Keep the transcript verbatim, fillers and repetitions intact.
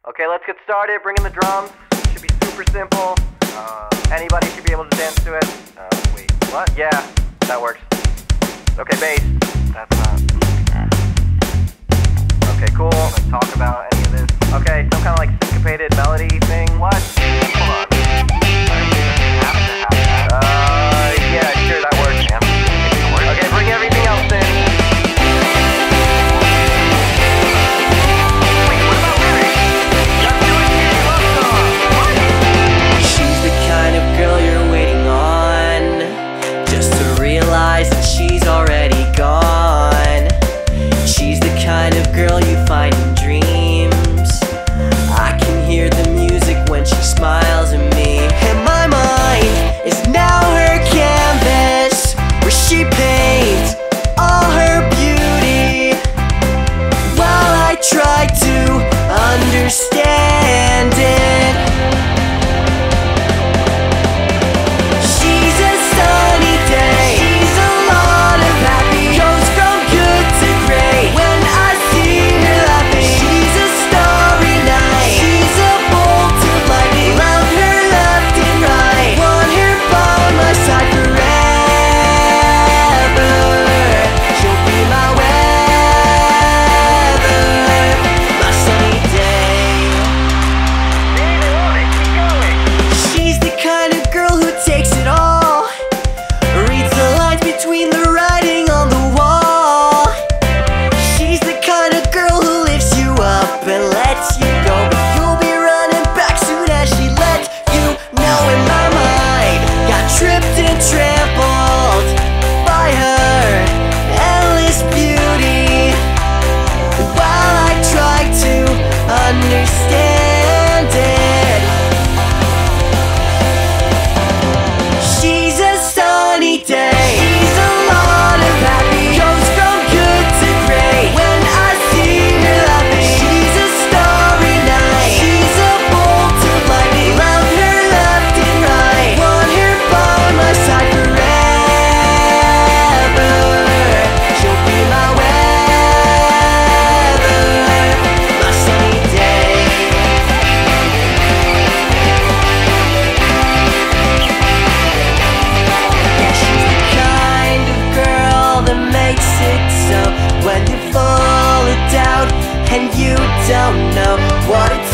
Okay, let's get started. Bring in the drums. Should be super simple. Uh, anybody should be able to dance to it. Uh, wait, what? Yeah, that works. Okay, bass. That's not. Okay, cool. Let's talk about any of this. Okay, some kind of like syncopated melody thing. What? Hold on. I don't think it has to have that. Uh, yeah, sure, that works, man. Okay, bring everything else in. She's already gone. She's the kind of girl you find in dreams. I can hear the music when she smiles at me. And my mind is now her canvas, where she paints all her beauty, while I try to understand it. Understand it. She's a sunny day. She's a lot of happy. Goes from good to great when I see her laughing. She's a starry night. She's a bolt of lightning. Love her left and right. Want her by my side forever. She'll be my weather, my sunny day. When you fall a doubt and you don't know what it's